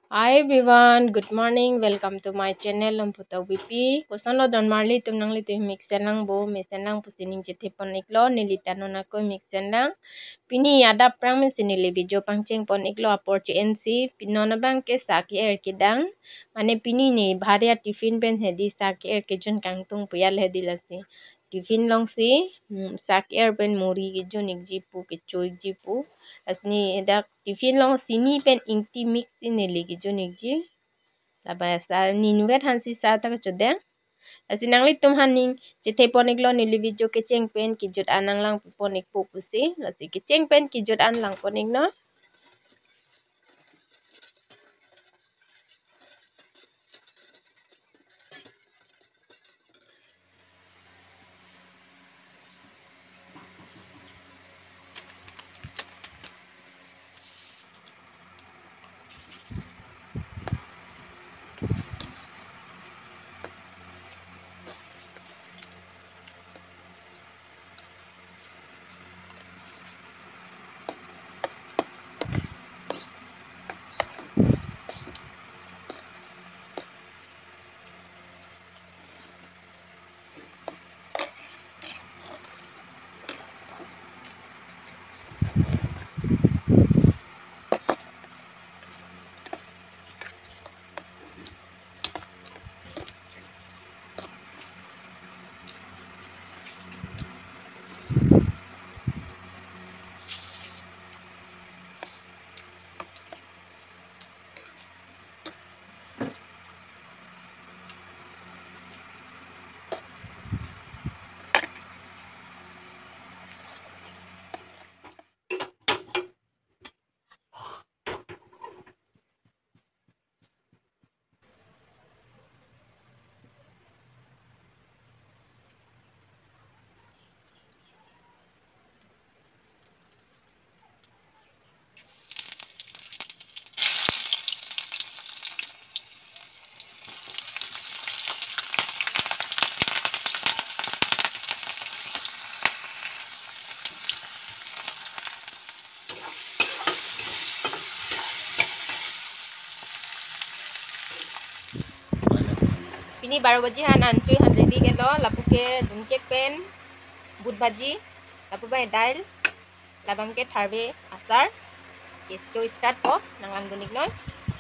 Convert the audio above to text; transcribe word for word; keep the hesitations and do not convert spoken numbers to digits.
Hi everyone, good morning. Welcome to my channel Lamputa B P. Kusano don marli tum nang li tum mixen nang bo mixen nang pusining jete poniklo nilita nona ko mixen nang pini ada prang min sinili video pangcheng poniklo apor N C pinona bang ke saki er kidang mane pini ni bharia tiffin ben hedi saki er ke jun kangtung puyal hedi lasi tiffin long si saki er ben muri ke jun ikjipu ke choik jipu asni dak tiffin long sini pen ingti mix inili ki jonik ji laba sa ni nuwet han si sa ta chodeng asinang li tum haning jete ponik lo ni video ke cheng pen ki jot anang lang ponik pu pusi lasi ki cheng pen ki jot an lang ponik no pini baru baji han ancui han ready ke lo lapu ke dunke pen but baji lapu bai dail labang ke tharbe asar ke to start ko nangan gunik noi